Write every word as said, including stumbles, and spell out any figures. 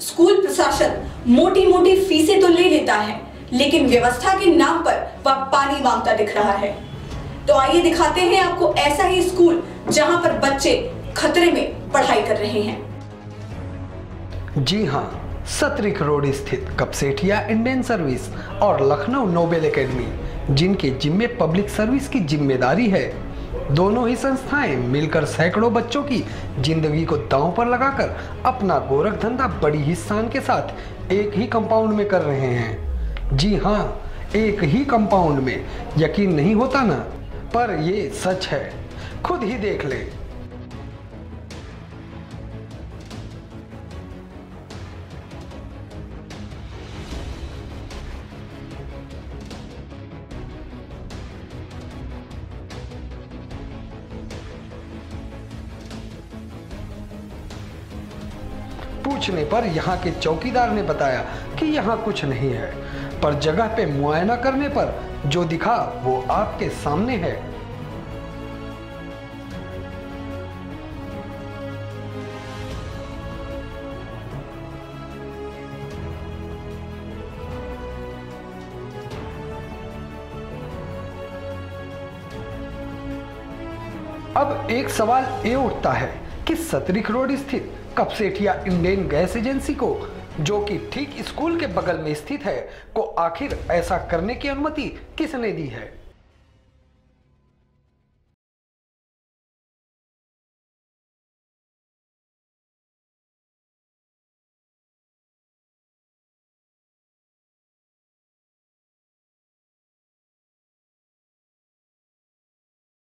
School प्रशासन मोटी मोटी फीसें तो ले लेता है, लेकिन व्यवस्था के नाम पर वह पानी मांगता दिख रहा है। तो आइए दिखाते हैं आपको ऐसा ही स्कूल जहां पर बच्चे खतरे में पढ़ाई कर रहे हैं। जी हां, सतरिक रोड स्थित कपसेठिया इंडियन सर्विस और लखनऊ नोबेल एकेडमी, जिनके जिम्मे पब्लिक सर्विस की जिम्मेदारी है, दोनों ही संस्थाएं मिलकर सैकड़ों बच्चों की जिंदगी को दांव पर लगाकर अपना गोरख धंधा बड़ी ही शान के साथ एक ही कंपाउंड में कर रहे हैं। जी हां, एक ही कंपाउंड में। यकीन नहीं होता ना, पर ये सच है, खुद ही देख ले। पूछने पर यहाँ के चौकीदार ने बताया कि यहाँ कुछ नहीं है, पर जगह पे मुआयना करने पर जो दिखा वो आपके सामने है। अब एक सवाल ये उठता है कि सतरिक रोड स्थित कपसेठिया इंडियन गैस एजेंसी को, जो कि ठीक स्कूल के बगल में स्थित है, को आखिर ऐसा करने की अनुमति किसने दी है?